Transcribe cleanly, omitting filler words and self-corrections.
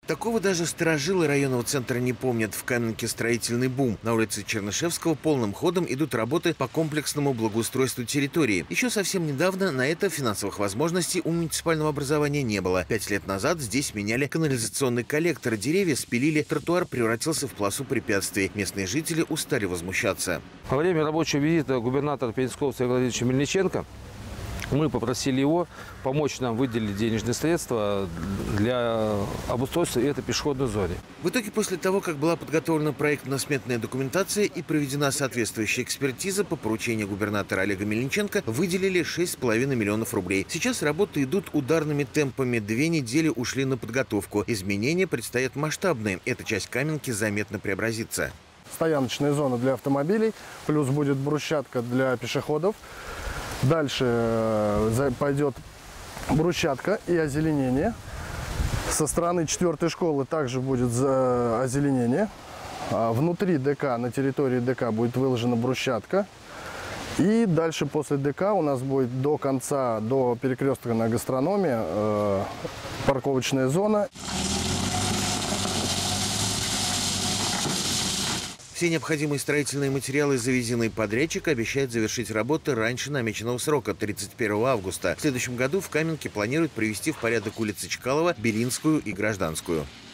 Такого даже старожилы районного центра не помнят. В Каменке строительный бум. На улице Чернышевского полным ходом идут работы по комплексному благоустройству территории. Еще совсем недавно на это финансовых возможностей у муниципального образования не было. 5 лет назад здесь меняли канализационный коллектор, деревья спилили, тротуар превратился в полосу препятствий. Местные жители устали возмущаться. Во время рабочего визита губернатора Пензенского Сергея Владимировича Мельниченко мы попросили его помочь нам выделить денежные средства для обустройства этой пешеходной зоны. В итоге, после того, как была подготовлена проектно-сметная документация и проведена соответствующая экспертиза, по поручению губернатора Олега Мельниченко выделили 6,5 миллионов рублей. Сейчас работы идут ударными темпами. 2 недели ушли на подготовку. Изменения предстоят масштабные. Эта часть Каменки заметно преобразится. Стояночная зона для автомобилей, плюс будет брусчатка для пешеходов. Дальше пойдет брусчатка и озеленение. Со стороны 4-й школы также будет озеленение. Внутри ДК, на территории ДК будет выложена брусчатка. И дальше после ДК у нас будет до конца, до перекрестка на гастрономе, парковочная зона. Все необходимые строительные материалы завезены. Подрядчик обещает завершить работы раньше намеченного срока – 31 августа. В следующем году в Каменке планируют привести в порядок улицы Чкалова, Белинскую и Гражданскую.